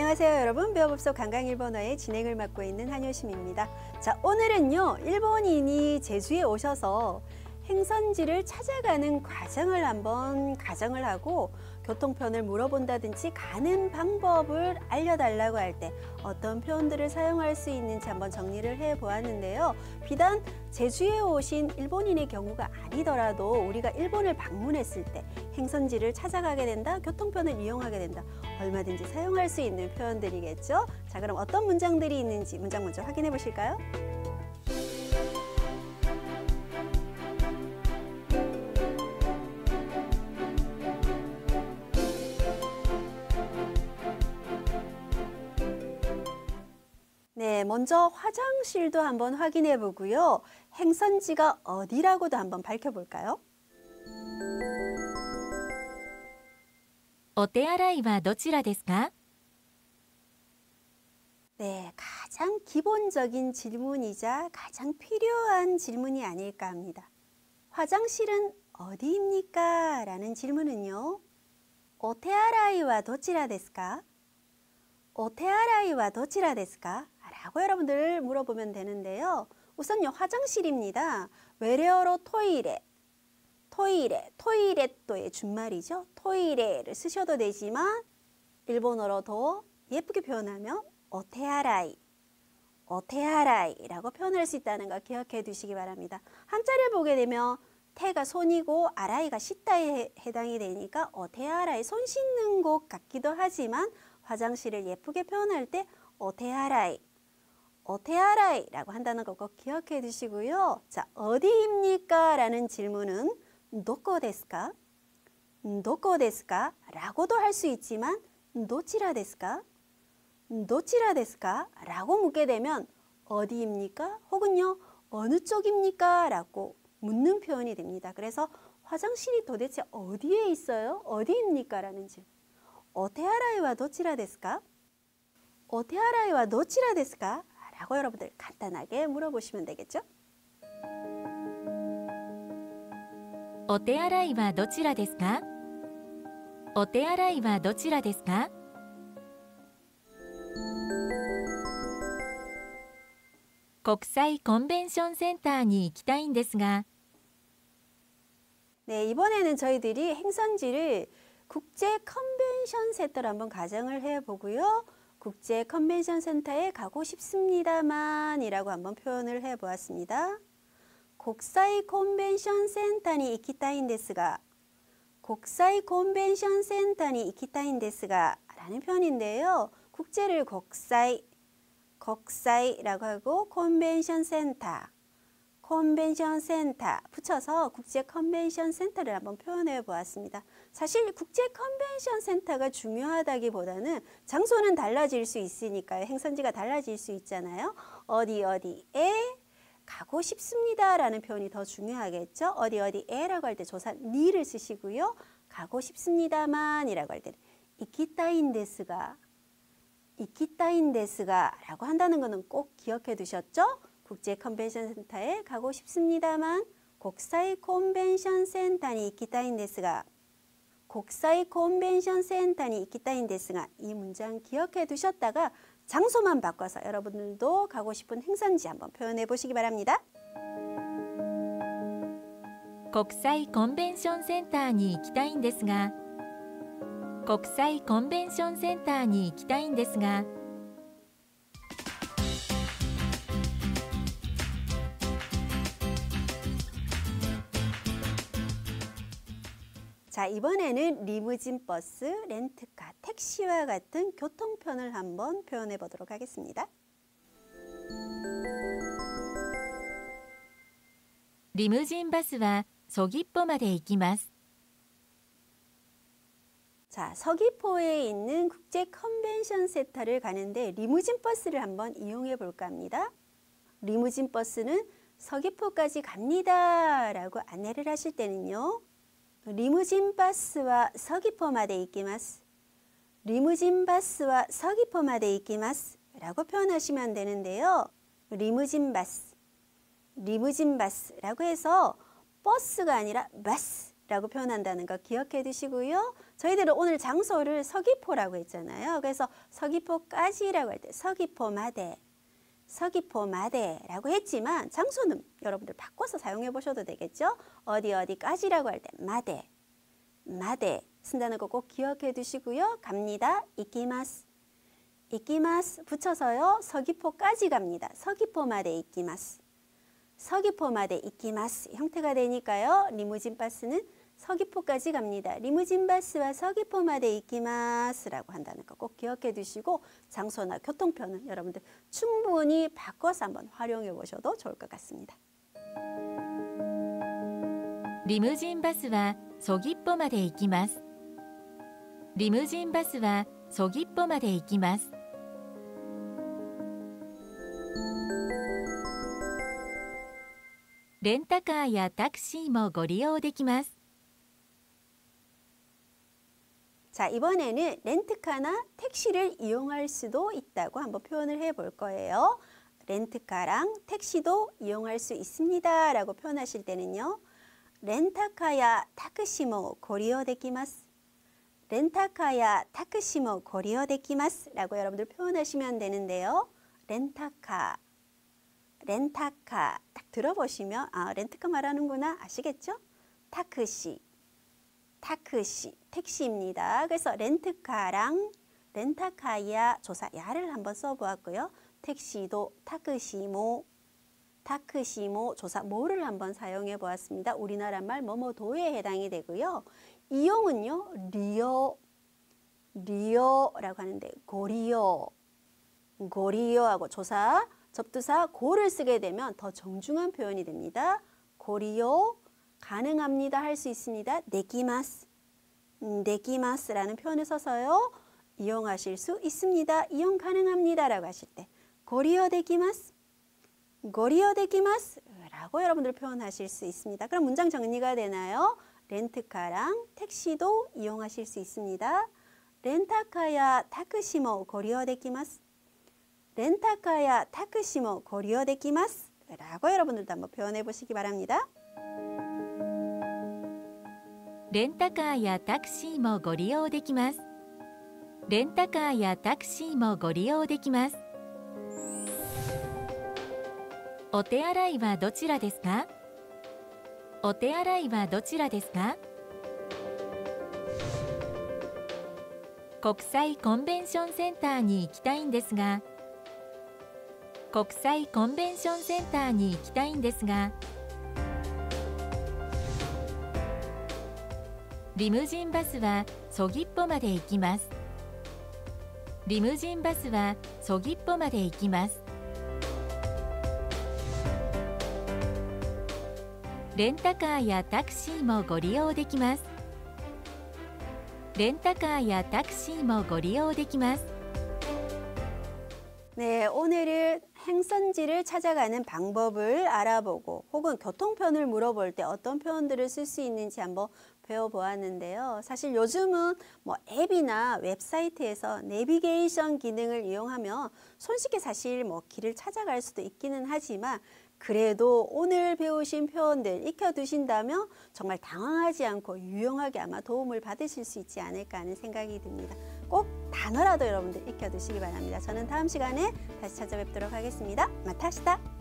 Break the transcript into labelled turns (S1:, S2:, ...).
S1: 안녕하세요 여러분. 배워봅속 강강일본어의 진행을 맡고 있는 한효심입니다. 자, 오늘은요 일본인이 제주에 오셔서 행선지를 찾아가는 과정을 한번 가정을 하고 교통편을 물어본다든지 가는 방법을 알려달라고 할 때 어떤 표현들을 사용할 수 있는지 한번 정리를 해보았는데요. 비단 제주에 오신 일본인의 경우가 아니더라도 우리가 일본을 방문했을 때 행선지를 찾아가게 된다, 교통편을 이용하게 된다, 얼마든지 사용할 수 있는 표현들이겠죠. 자, 그럼 어떤 문장들이 있는지 문장 먼저 확인해 보실까요? 네, 먼저 화장실도 한번 확인해 보고요. 행선지가 어디라고도 한번 밝혀볼까요?
S2: お手洗いはどちらですか?
S1: 네, 가장 기본적인 질문이자 가장 필요한 질문이 아닐까 합니다. 화장실은 어디입니까? 라는 질문은요. お手洗いはどちらですか? お手洗いはどちらですか? 라고 여러분들 물어보면 되는데요. 우선요, 화장실입니다. 외래어로 토이레, 토이렛도의 준말이죠. 토이레를 쓰셔도 되지만 일본어로 더 예쁘게 표현하면 오테아라이, 오테아라이라고 표현할 수 있다는 거 기억해 두시기 바랍니다. 한자를 보게 되면 태가 손이고 아라이가 씻다에 해당이 되니까 오테아라이, 손 씻는 곳 같기도 하지만 화장실을 예쁘게 표현할 때 오테아라이, 오테아라이라고 한다는 거 꼭 기억해 두시고요. 자, 어디입니까? 라는 질문은 도코 데스까? 도코 데스까? 라고도 할 수 있지만 도치라 데스까? 도치라 데스까? 라고 묻게 되면 어디입니까? 혹은요 어느 쪽입니까? 라고 묻는 표현이 됩니다. 그래서 화장실이 도대체 어디에 있어요? 어디입니까? 라는 질문. 오테아라이와 도치라 데스까? 오테아라이와 도치라 데스까? 라고 여러분들 간단하게 물어보시면 되겠죠?
S2: お手洗いはどちらですか? お手洗いはどちらですか? 국際コンベンションセンターに行きたいんですが.
S1: 네, 이번에는 저희들이 행선지를 국제 컨벤션 센터로 한번 가정을 해보고요. 국제 컨벤션 센터에 가고 싶습니다만 이라고 한번 표현을 해보았습니다. 국際コンベンションセンターに行きたいんですが, 국際コンベンションセンターに行きたいんですが라는 표현인데요. 국제를 국사이라고 하고 컨벤션 센터, 컨벤션 센터 붙여서 국제 컨벤션 센터를 한번 표현해 보았습니다. 사실 국제 컨벤션 센터가 중요하다기보다는 장소는 달라질 수 있으니까요. 행선지가 달라질 수 있잖아요. 어디에 가고 싶습니다 라는 표현이 더 중요하겠죠. 어디에라고 할 때 조사 니를 쓰시고요. 가고 싶습니다만 이라고 할 때는 이키타인 데스가 라고 한다는 것은 꼭 기억해 두셨죠? 국제 컨벤션 센터에 가고 싶습니다만 국際コンベンションセンターに行きたいんですが, 국際コンベンションセンターに行きたいんですが이 문장 기억해 두셨다가 장소만 바꿔서 여러분들도 가고 싶은 행선지 한번 표현해 보시기 바랍니다.
S2: 国際コンベンションセンターに行きたいんですが. 国際コンベンションセンターに行きたいんですが.
S1: 자, 이번에는 리무진 버스, 렌트카, 택시와 같은 교통편을 한번 표현해 보도록 하겠습니다.
S2: リムジンバスはソギッポまで行きます.
S1: 자, 서귀포에 있는 국제 컨벤션 센터를 가는데 리무진 버스를 한번 이용해 볼까 합니다. 리무진 버스는 서귀포까지 갑니다 라고 안내를 하실 때는요. 리무진 버스와 서귀포마데 이키마스. 리무진 버스와 서귀포마데 이키마스 라고 표현하시면 되는데요. 리무진 버스라고 해서 버스가 아니라 라고 표현한다는 거 기억해 두시고요. 저희들은 오늘 장소를 서귀포라고 했잖아요. 그래서 서귀포까지라고 할 때 서귀포마대라고 했지만 장소는 여러분들 바꿔서 사용해 보셔도 되겠죠. 어디까지라고 할 때 마대 쓴다는 거 꼭 기억해 두시고요. 갑니다. 이키마스 붙여서요. 서귀포까지 갑니다. 서귀포마대 이키마스 형태가 되니까요. 리무진 버스는 서귀포까지 갑니다. 리무진 버스와 서귀포마대 이키마스라고 한다는 거 꼭 기억해 두시고 장소나 교통편은 여러분들 충분히 바꿔서 한번 활용해 보셔도 좋을 것 같습니다.
S2: リムジンバスはソギッポまで行きます。リムジンバスはソギッポまで行きます。レンタカーやタクシーもご利用できます。
S1: 자, 이번에는 렌트카나 택시를 이용할 수도 있다고 한번 표현을 해볼 거예요. 렌트카랑 택시도 이용할 수 있습니다 라고 표현하실 때는요. 렌타카야 타크시모 고리오 데키마스. 렌타카야 타크시모 고리오 데키마스 라고 여러분들 표현하시면 되는데요. 렌타카 딱 들어보시면 렌트카 말하는구나 아시겠죠? 타크시 택시입니다. 그래서 렌트카랑 렌타카야 조사 야를 한번 써보았고요. 택시도 타크시모 조사 모를 한번 사용해 보았습니다. 우리나라 말 뭐뭐도에 해당이 되고요. 이용은요. 리오라고 하는데 고리요하고 조사 접두사 고를 쓰게 되면 더 정중한 표현이 됩니다. 고리요 가능합니다 할 수 있습니다. 네기마스라는 표현을 써서요. 이용하실 수 있습니다. 이용 가능합니다 라고 하실 때 고리요 데키마스 라고 여러분들 표현하실 수 있습니다. 그럼 문장 정리가 되나요? 렌트카랑 택시도 이용하실 수 있습니다. 렌타카야 타크시모 고리요 데키마스. 렌타카야 타크시모 고리요 데키마스 라고 여러분들도 한번 표현해 보시기 바랍니다.
S2: レンタカーやタクシーもご利用できます。レンタカーやタクシーもご利用できます。お手洗いはどちらですか？お手洗いはどちらですか？国際コンベンションセンターに行きたいんですが、国際コンベンションセンターに行きたいんですが、リムジンバスはソギッポまで行きます。リムジンバスはソギッポまで行きます。レンタカーやタクシーもご利用できます。レンタカーやタクシーもご利用できます。
S1: 네, 오늘은 행선지를 찾아가는 방법을 알아보고 혹은 교통편을 물어볼 때 어떤 표현들을 쓸 수 있는지 한번 배워보았는데요. 사실 요즘은 뭐 앱이나 웹사이트에서 내비게이션 기능을 이용하면 손쉽게 사실 뭐 길을 찾아갈 수도 있기는 하지만 그래도 오늘 배우신 표현들 익혀두신다면 정말 당황하지 않고 유용하게 아마 도움을 받으실 수 있지 않을까 하는 생각이 듭니다. 꼭 단어라도 여러분들 익혀두시기 바랍니다. 저는 다음 시간에 다시 찾아뵙도록 하겠습니다. 마타시다.